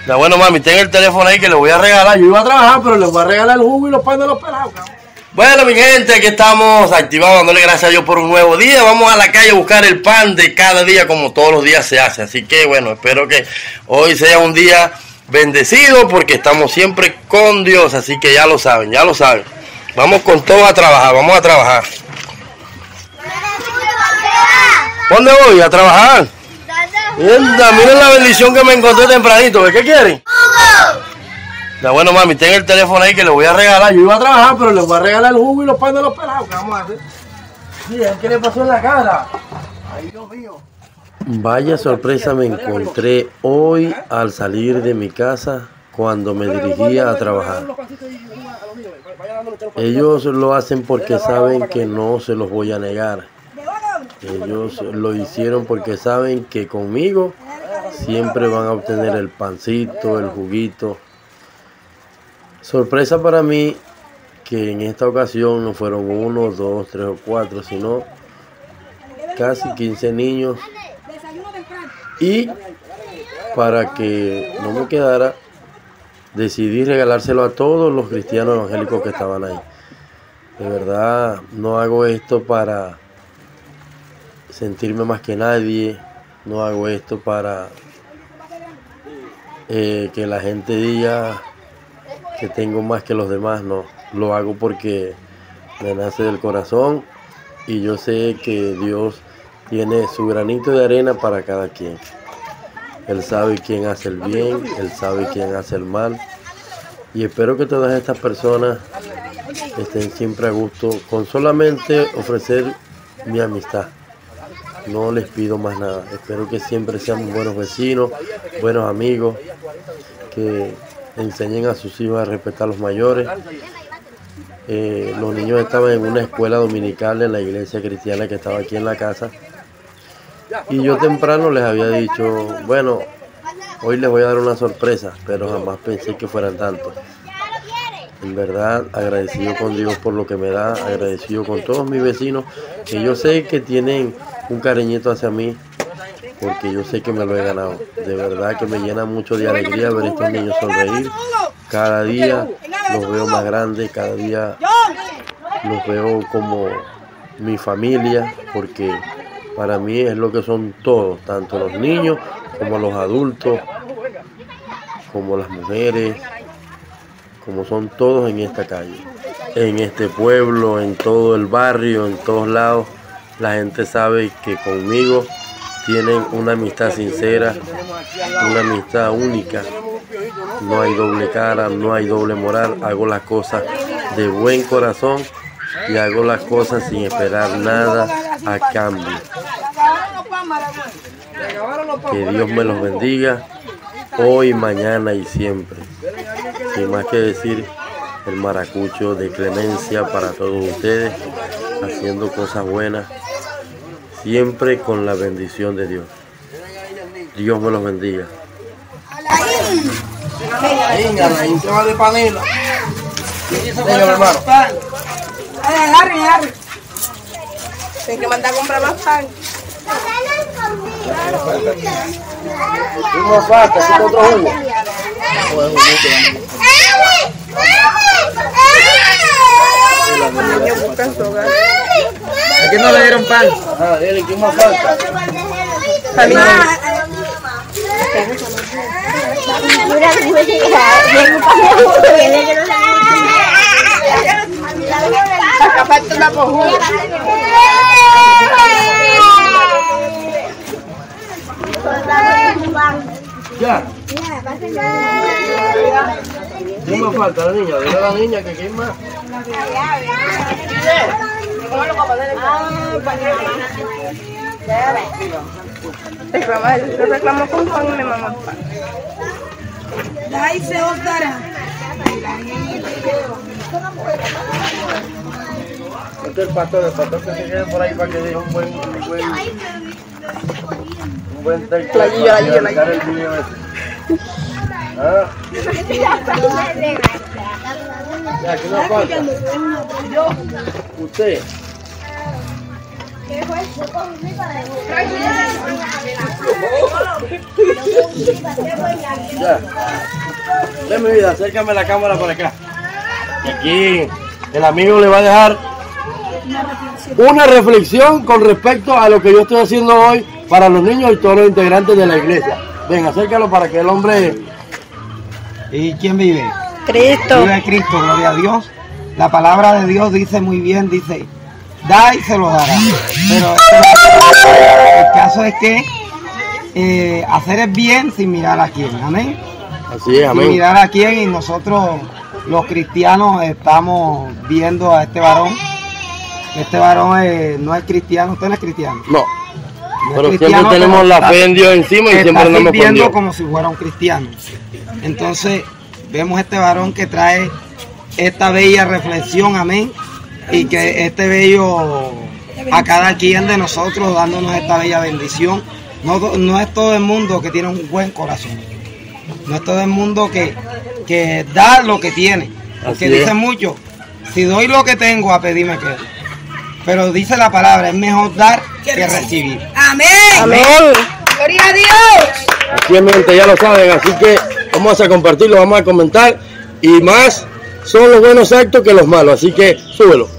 Bueno, mami, ten el teléfono ahí que le voy a regalar. Yo iba a trabajar, pero le voy a regalar el jugo y los panes de los pelados, cabrón. Bueno, mi gente, aquí estamos activados, dándole gracias a Dios por un nuevo día. Vamos a la calle a buscar el pan de cada día, como todos los días se hace. Así que, bueno, espero que hoy sea un día bendecido, porque estamos siempre con Dios. Así que ya lo saben, ya lo saben. Vamos con todo a trabajar, vamos a trabajar. ¿Dónde voy? A trabajar. Mira, miren la bendición que me encontré tempranito. ¿Qué quieren? Bueno, mami, ten el teléfono ahí que le voy a regalar. Yo iba a trabajar, pero le voy a regalar el jugo y los panes de los pelados. ¿Qué vamos a hacer? Miren, ¿qué le pasó en la cara? Ay, Dios mío. Vaya sorpresa me encontré hoy al salir de mi casa cuando me dirigía a trabajar. Ellos lo hacen porque saben que no se los voy a negar. Ellos lo hicieron porque saben que conmigo siempre van a obtener el pancito, el juguito. Sorpresa para mí que en esta ocasión no fueron 1, 2, 3 o 4, sino casi 15 niños. Y para que no me quedara, decidí regalárselo a todos los cristianos evangélicos que estaban ahí. De verdad, no hago esto para sentirme más que nadie, no hago esto para que la gente diga que tengo más que los demás, no. Lo hago porque me nace del corazón y yo sé que Dios tiene su granito de arena para cada quien. Él sabe quién hace el bien, Él sabe quién hace el mal. Y espero que todas estas personas estén siempre a gusto con solamente ofrecer mi amistad. No les pido más nada. Espero que siempre sean buenos vecinos, buenos amigos, que enseñen a sus hijos a respetar a los mayores. Los niños estaban en una escuela dominical en la iglesia cristiana que estaba aquí en la casa. Y yo temprano les había dicho, bueno, hoy les voy a dar una sorpresa, pero jamás pensé que fueran tantos. En verdad, agradecido con Dios por lo que me da, agradecido con todos mis vecinos, que yo sé que tienen un cariñito hacia mí, porque yo sé que me lo he ganado. De verdad que me llena mucho de alegría ver a estos niños sonreír. Cada día los veo más grandes, cada día los veo como mi familia, porque para mí es lo que son todos, tanto los niños como los adultos, como las mujeres, como son todos en esta calle, en este pueblo, en todo el barrio, en todos lados. La gente sabe que conmigo tienen una amistad sincera, una amistad única. No hay doble cara, no hay doble moral. Hago las cosas de buen corazón y hago las cosas sin esperar nada a cambio. Que Dios me los bendiga hoy, mañana y siempre. Sin más que decir, el maracucho de clemencia para todos ustedes, haciendo cosas buenas, siempre con la bendición de Dios. Dios me los bendiga. Alain se va de panela. Señor hermano. Agarre. Tienen que mandar a comprar más pan. No falta, es otro jugo. Los niños buscan su hogar. ¿A quién no le dieron pan? Ah, dile, ¿quién más falta? Acá falta una pojuda. Ya. ¿Quién más falta? La niña. Dile a la niña que quién más. Reclamo con pan y me mamá pan. Ahí se votará. Este es el pastor que se quede por ahí para que deje un buen texto. La guilla. El video ese. ¿Ah? Ya, ¿quién nos falta? Usted. Ya. Ven mi vida, acércame la cámara para acá. Y aquí el amigo le va a dejar una reflexión con respecto a lo que yo estoy haciendo hoy para los niños y todos los integrantes de la iglesia. Ven, acércalo para que el hombre... ¿Y quién vive? Cristo. Vive Cristo, gloria a Dios. La palabra de Dios dice muy bien, dice, da y se lo dará. Pero el caso es que hacer el bien sin mirar a quién, amén. Así es, amén. Sin mirar a quién, y nosotros los cristianos estamos viendo a este varón. Este varón no es cristiano, usted no es cristiano. No, No es pero cristiano, siempre tenemos pero la fe en Dios encima y siempre está andamos con sirviendo Dios. como si fuera un cristiano. Entonces vemos este varón que trae esta bella reflexión, amén, y que este bello a cada quien de nosotros dándonos esta bella bendición. No es todo el mundo que tiene un buen corazón, no es todo el mundo que da lo que tiene, porque Así es. dicen mucho, si doy lo que tengo, a pedirme quedo. Pero dice la palabra, es mejor dar que recibir. Amén. Gloria a Dios. Así es, mi gente, ya lo saben, así que vamos a compartirlo, vamos a comentar, y más son los buenos actos que los malos, así que súbelo.